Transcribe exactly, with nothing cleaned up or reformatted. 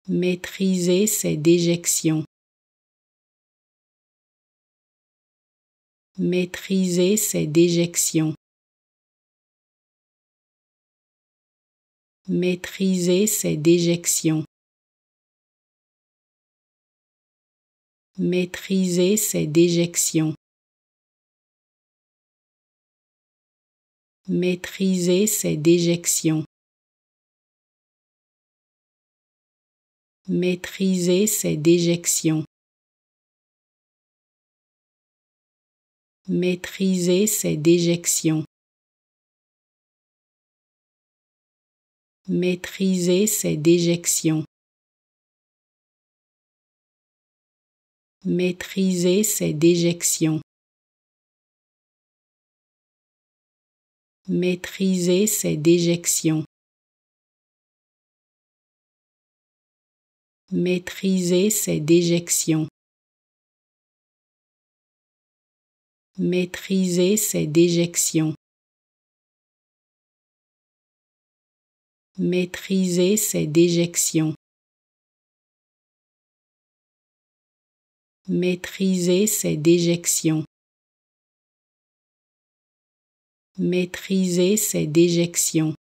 Maîtriser ses déjections. Maîtriser ses déjections. Maîtriser ses déjections. Maîtriser ses déjections. Maîtriser ses déjections. Maîtriser ses déjections. Maîtriser ses déjections. Maîtriser ses déjections. Maîtriser ses déjections. Maîtriser ses déjections. Maîtriser ses déjections. Maîtriser ses déjections. Maîtriser ses déjections. Maîtriser ses déjections. Maîtriser ses déjections.